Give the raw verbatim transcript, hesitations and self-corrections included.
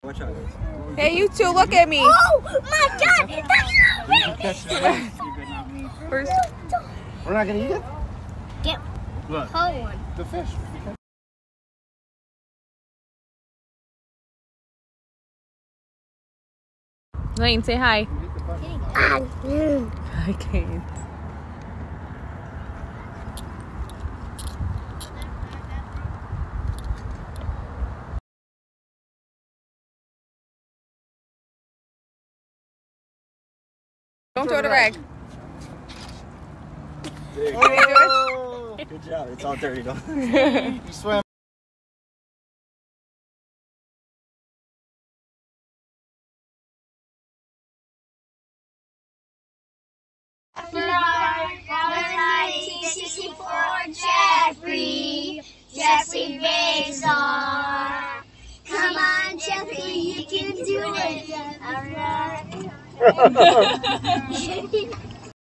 Watch out. Hey, you two, look at me. Oh my God! That's First. We're not gonna eat it? Get What? whole one. The fish. Lane, say hi. Ah, Hi, Kane. Don't throw the rag. There you Oh. go. Good job. It's all dirty though. You swam. nineteen sixty-four, Jeffrey, Jeffrey Bezos. Come on, Jeffrey, you can do it. All right.